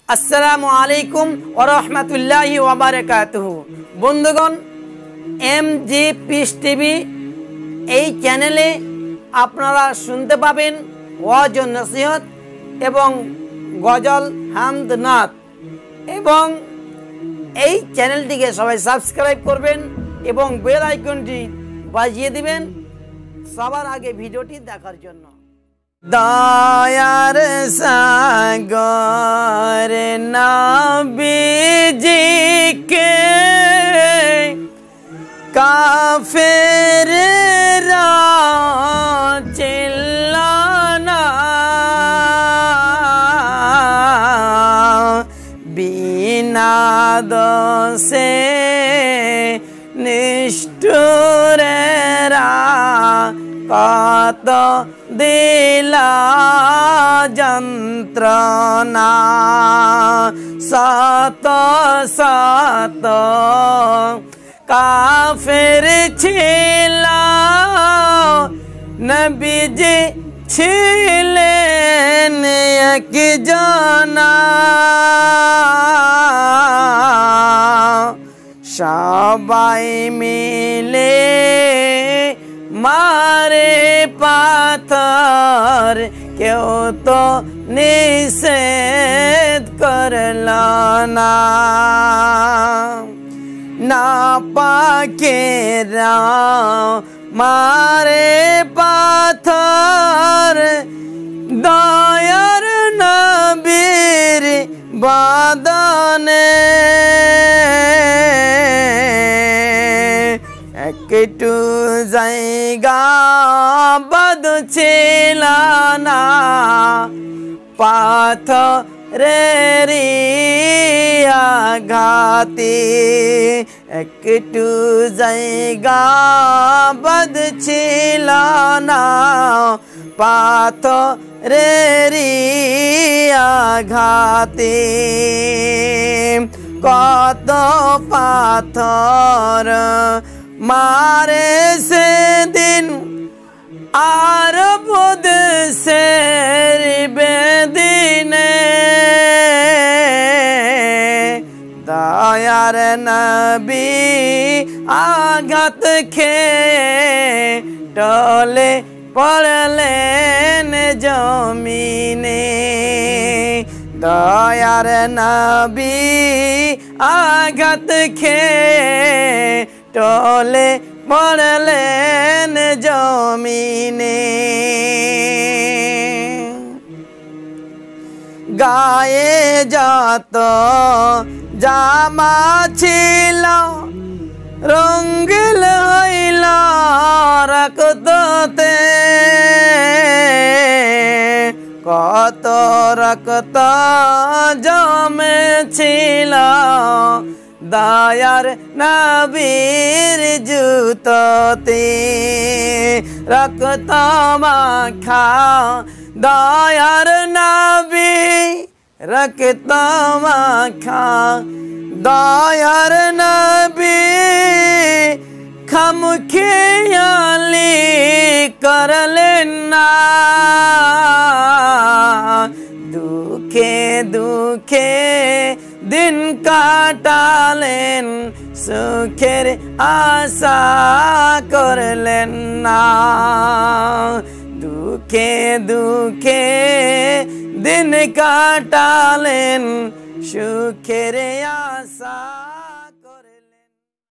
আসসালামু আলাইকুম ওয়া রাহমাতুল্লাহি ওয়া বারাকাতুহু। বন্ধুগণ, এমজি পিস টিভি এই চ্যানেলে আপনারা শুনতে পাবেন ওয়াজ ও নসিহত এবং গজল, হামদ, নাত, এবং এই চ্যানেলটিকে সবাই সাবস্ক্রাইব করবেন এবং বেল আইকনটি বাজিয়ে দিবেন সবার আগে ভিডিওটি দেখার জন্য। দয়ার সাগর নবীজিকে কাফেররা চিল্লানা, বিনা দোষে নিষ্ঠুরেরা কত দিলা যন্ত্রণা, শত শত কাফের ছিল নবীজি ছিলেন একজনা, সবাই মিলে মারে পাথর, কেউ তো নিষেধ করল না। নাপাকেরা মারে পাথর, দয়ার নবীর বাদনে একটু জায়গা বাদ ছিল না, পাথরের আঘাতে একটু জায়গা বাদ ছিল না, পাথরের আঘাতে কত পাথর মারে সেদিন আরব দেশের বেদিনে, দয়ার নবী আঘাত খেয়ে টলে পড়লেন জমিনে, দয়ার নবী আঘাত খেয়ে টলে পড়লেন জমিনে। গায়ে যত জামা ছিল রঙ্গিল হইল রক্ততে, কত রক্ত জমেছিল দয়ার নবীর জুতোতে, রক্ত মাখা দয়ার নবী, রক্ত মাখা দয়ার নবী, খামখেয়ালি করলেন না, দুঃখে দুঃখে দিন কাটালেন, সুখের আশা করলেন না, দুঃখে দুঃখে দিন কাটালেন, সুখের আশা